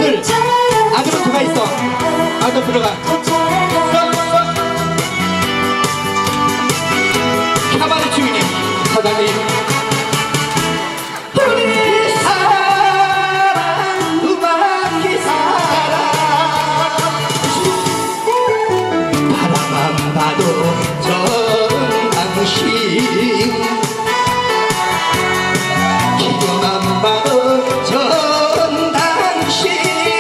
둘 안으로 들어가 있어. 안으로 들어가. 카바레 주인님 사장님 우리 사랑 음악이 사랑 바라만 봐도 전 당신 기도만 봐도 전 당신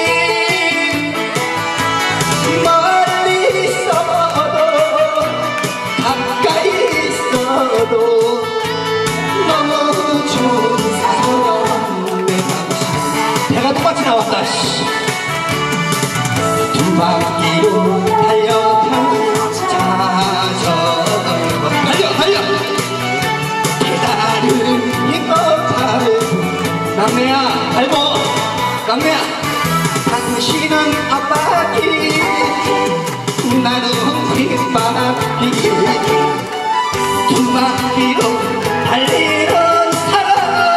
멀리 있어도 가까이 있어도 너무 좋은 사람 내 당신. 배가 똑같이 나왔다. 두 바퀴로 달려간 자전거 달려 달려 배달은 이거 밟고 막내야 밟어 막내야 당신은 앞바퀴 나는 뒷바퀴 두 바퀴로 달리는 사람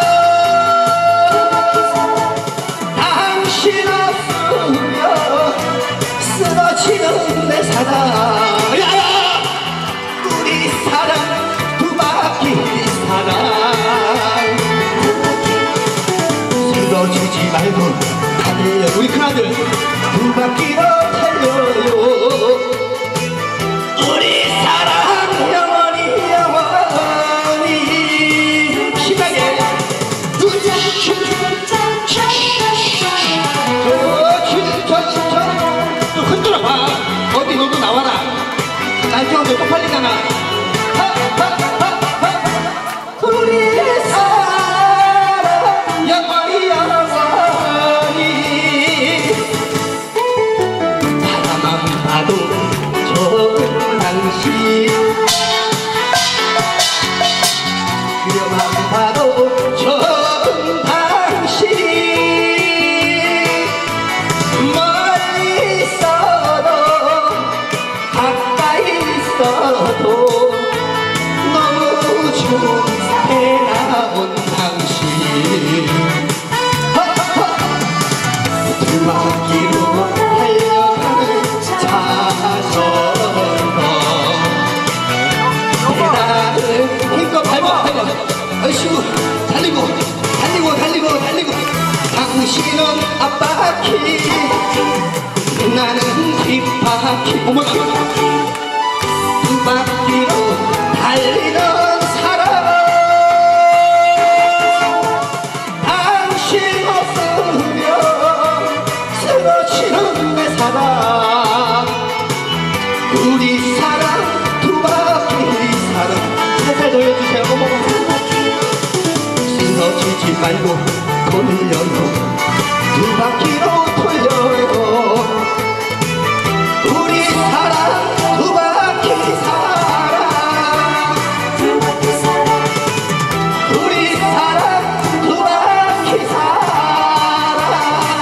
당신 없으면 쓰러지는 내 사랑. 야야 우리 사랑 두 바퀴 사랑 쓰러지지 말고 달려 우리 큰아들 두 바퀴로 달려요. 우리 사랑 영원히 영원히 심하게 또 흔들어봐. 어디 너도 나와라. 날짜가 또 팔리잖아. 우리 사랑 영원히 영원히 바라만 봐도 좋은 당신 그려만 봐도 좋은 당신 멀리 있어도 가까이 있어도 너무 좋게 나온 당신 두 바퀴로 달려가는 자전거 배달은 힘껏 밟아 밟아 아이씨구 달리고 달리고 달리고 달리고 당신은 앞바퀴 나는 뒷바퀴 어머나 두 바퀴로 달리는 사람 당신 없으면 쓰러지는 내 사랑 우리 사랑 두 바퀴 사랑 살살 돌려주세요. 쓰러지지 말고 돌려요 두 바퀴로 돌려요 우리 사랑 두 바퀴 사랑 우리 사랑 두 바퀴 사랑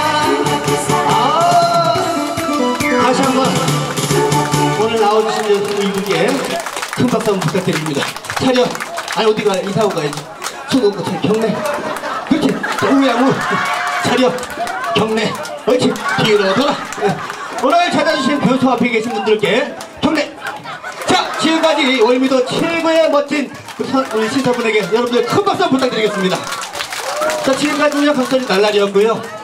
다시 한번 오늘 나와주신 이분께 큰 박수 한번 부탁드립니다. 차려. 아니 어디가 이사하고 가야지. 손 놓고 차려. 경례. 그렇지. 우야무 차려. 경례. 그렇지. 뒤로 돌아. 오늘 찾아주신 변소 앞에 계신 분들께 경례. 자 지금까지 월미도 최고의 멋진 우리 신사분에게 여러분들 큰 박수 부탁드리겠습니다. 자 지금까지 우리 강선이 날라리였고요.